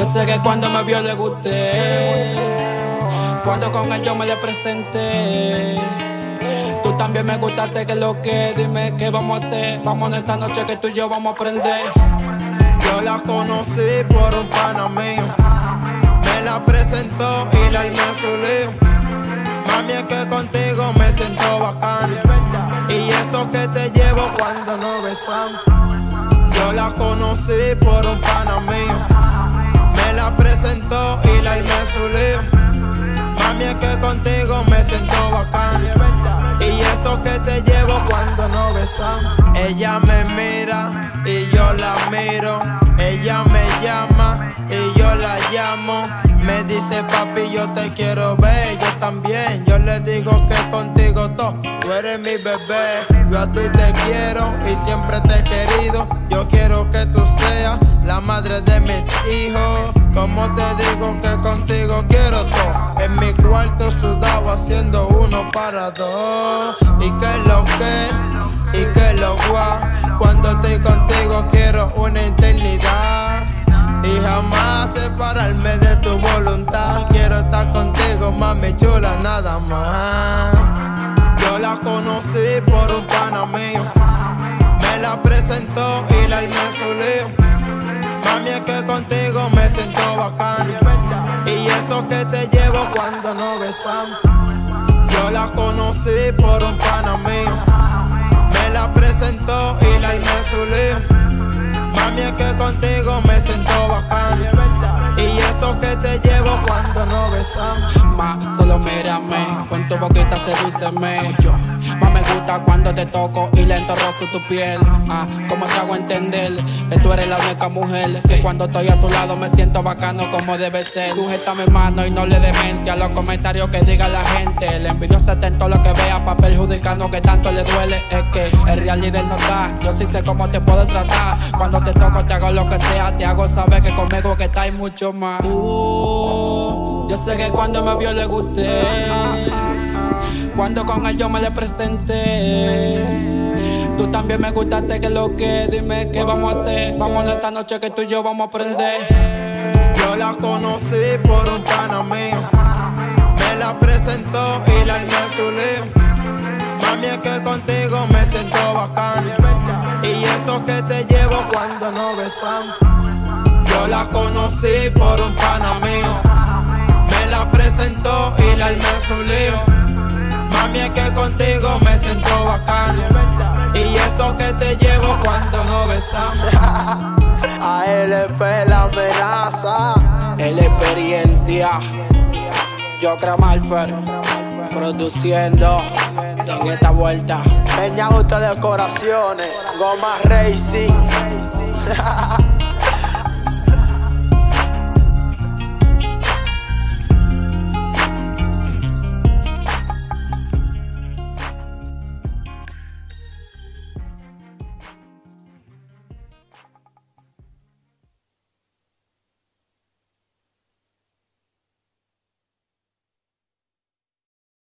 sé que cuando me vio le gusté, cuando con él yo me le presenté. Tú también me gustaste, que lo que, dime qué vamos a hacer. Vámonos esta noche que tú y yo vamos a aprender. Yo la conocí por un pana mío, me la presentó y la armé su lío. Mami, es que contigo me siento bacán, y eso que te llevo cuando nos besamos. Yo la conocí por un pana mío, me la presentó y la armé su lío. Mami, es que contigo me siento bacán, y eso que te llevo cuando nos besamos. Ella me mira y yo la miro, ella me llama y yo la llamo. Me dice papi, yo te quiero ver, yo también. Yo le digo que contigo todo, tú eres mi bebé. Yo a ti te quiero y siempre te he querido. Yo quiero que tú seas la madre de mis hijos. Como te digo que contigo quiero todo. En mi cuarto sudado haciendo uno para dos. Y que lo que, y que lo guau. Cuando estoy contigo quiero una eternidad, y jamás separarme de tu voluntad. Quiero estar contigo, mami chula, nada más. Yo la conocí por un pana mío, me la presentó y la armé su lío. Mami, es que contigo me siento bacán, y eso que te llevo cuando nos besamos. Yo la conocí por un pana mío, me la presentó y la armé su lío. Mami, es que contigo me siento bacán, y eso que te llevo cuando nos besamos. Ma, solo mírame, con tu boquita sedúceme. Más me gusta cuando te toco y lento rozo tu piel. Como te hago entender que tú eres la única mujer, que cuando estoy a tu lado me siento bacano como debe ser. Sujeta mi mano y no le dé mente a los comentarios que diga la gente. El envidioso está en todo lo que vea pa' perjudicarnos, que tanto le duele. Es que el real líder no está, yo sí sé cómo te puedo tratar. Cuando te toco te hago lo que sea, te hago saber que conmigo que estáis mucho más. Yo sé que cuando me vio le gusté, cuando con él yo me le presenté. Tú también me gustaste, que lo que, dime qué vamos a hacer. Vámonos esta noche que tú y yo vamos a aprender. Yo la conocí por un pana mío, me la presentó y la armé su lío. Mami, es que contigo me siento bacán, y eso que te llevo cuando nos besamos. Yo la conocí por un pana mío, me la presentó y la armé su lío. Mami, es que contigo me siento bacán, y eso que te llevo cuando nos besamos. A LP la amenaza, la experiencia. Yo creo Malfer produciendo en esta vuelta. Peña Auto Decoraciones, Goma Racing.